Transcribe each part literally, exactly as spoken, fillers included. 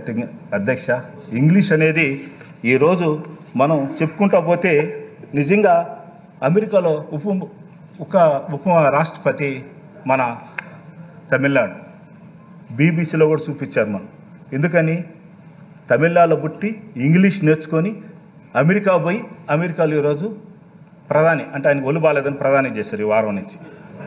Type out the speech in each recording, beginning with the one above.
Sitting అధ్యక్ష, English అనేది ఈరోజు మనం చెప్పుకుంటా పోతే నిజంగా అమెరికాలో ఉప ఒక ఉప రాష్ట్రపతి మన తమిళనాడు బీబీసీలో కూడా చూపించారు. మనం ఎందుకని తమిళనాడులో పుట్టి ఇంగ్లీష్ నేర్చుకొని అమెరికా పోయి అమెరికాలో ఈరోజు ప్రధాని అంటే ఆయన ఒళ్ళు బాలేదని ప్రధాని చేశారు ఈ వారం నుంచి.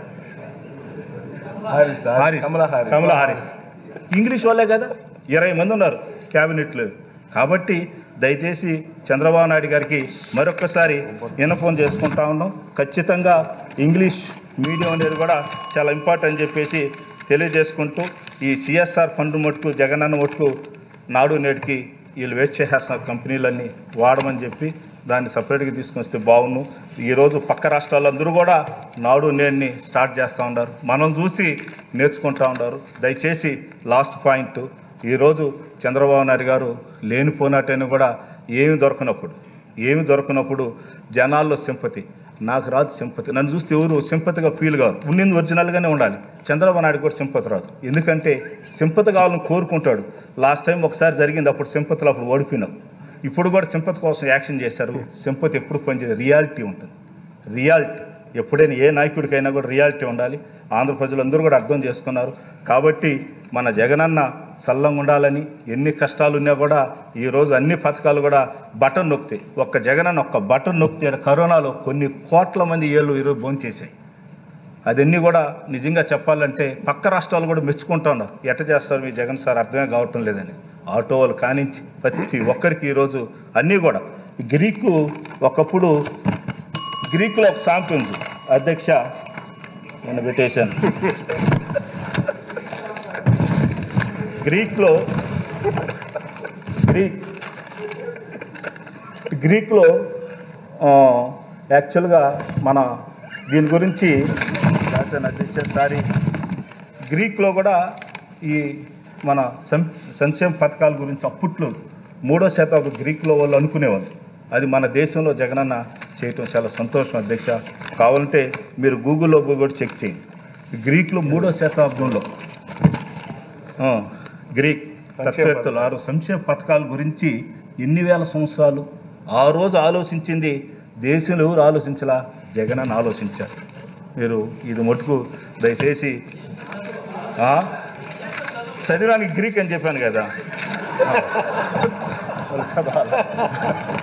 హారిస్ కమలా హారిస్ ఇంగ్లీష్ వాళ్ళే కదా, ఇరవై మంది ఉన్నారు క్యాబినెట్లో. కాబట్టి దయచేసి చంద్రబాబు నాయుడు గారికి మరొక్కసారి విన్నపం చేసుకుంటా ఉన్నాం. ఖచ్చితంగా ఇంగ్లీష్ మీడియం అనేది కూడా చాలా ఇంపార్టెంట్ అని చెప్పేసి తెలియజేసుకుంటూ ఈ సిఎస్ఆర్ ఫండ్ మటుకు జగనన్న మటుకు నాడు నేటికి వీళ్ళు వేస్ట్ చేసేస్తున్న కంపెనీలన్నీ వాడమని చెప్పి దాన్ని సపరేట్గా తీసుకొని వస్తే బాగుండు. ఈరోజు పక్క రాష్ట్రాలందరూ కూడా నాడు నేడిని స్టార్ట్ చేస్తూ ఉన్నారు, మనం చూసి నేర్చుకుంటూ ఉన్నారు. దయచేసి లాస్ట్ పాయింట్, ఈరోజు చంద్రబాబు నాయుడు గారు లేనిపోయినట్టని కూడా ఏమి దొరకనప్పుడు ఏమి దొరకనప్పుడు జనాల్లో సింపతి, నాకు రాదు సింపతి, నన్ను చూస్తే ఎవరు సింపతిగా ఫీల్ కాదు, ఉన్నింది ఒరిజినల్గానే ఉండాలి. చంద్రబాబు నాయుడు కూడా సింపతి రాదు, ఎందుకంటే సింపతి కావాలని కోరుకుంటాడు. లాస్ట్ టైం ఒకసారి జరిగింది, అప్పుడు సింపతిలో అప్పుడు ఓడిపోయినావు. ఇప్పుడు కూడా సింపతి కోసం యాక్షన్ చేశారు. సింపతి ఎప్పుడు పనిచేయదు, రియాలిటీ ఉంటుంది. రియాలిటీ ఎప్పుడైనా ఏ నాయకుడికైనా కూడా రియాలిటీ ఉండాలి. ఆంధ్ర ప్రజలందరూ కూడా అర్థం చేసుకున్నారు. కాబట్టి మన జగనన్న సల్లంగా ఉండాలని, ఎన్ని కష్టాలు ఉన్నా కూడా ఈరోజు అన్ని పథకాలు కూడా బటన్ నొక్కితే, ఒక్క జగనన్న ఒక్క బటన్ నొక్కితే కరోనాలో కొన్ని కోట్ల మంది ఏళ్ళు ఈరోజు భోంచేసాయి. అదన్నీ కూడా నిజంగా చెప్పాలంటే పక్క రాష్ట్రాలు కూడా మెచ్చుకుంటా ఉన్నారు. ఎట్ట చేస్తారు మీ జగన్ సార్ అర్థమే కావటం లేదని. ఆటో వాళ్ళు కానించి ప్రతి ఒక్కరికి ఈరోజు అన్నీ కూడా గ్రీకు, ఒకప్పుడు గ్రీకులో ఒక సామెత ఉంది అధ్యక్ష, నేను పెట్టేశాను. గ్రీక్లో గ్రీక్ గ్రీక్లో యాక్చువల్గా మన దీని గురించి రాశాను అధ్యక్ష. సారీ, గ్రీక్లో కూడా ఈ మన సం సంక్షేమ పథకాల గురించి అప్పట్లో మూడో శతాబ్దం గ్రీక్లో వాళ్ళు అనుకునేవాళ్ళు. అది మన దేశంలో జగనన్న చేయటం చాలా సంతోషం అధ్యక్ష. కావాలంటే మీరు గూగుల్లో కూడా చెక్ చేయండి. గ్రీక్లో మూడో శతాబ్దంలో గ్రీక్ తత్వేత్తలు ఆరు సంక్షేమ పథకాల గురించి ఎన్ని వేల సంవత్సరాలు ఆ రోజు ఆలోచించింది దేశంలో ఎవరు ఆలోచించలా, జగనన్న ఆలోచించారు. మీరు ఇది మటుకు దయచేసి చదివడానికి గ్రీక్ అని చెప్పాను కదా.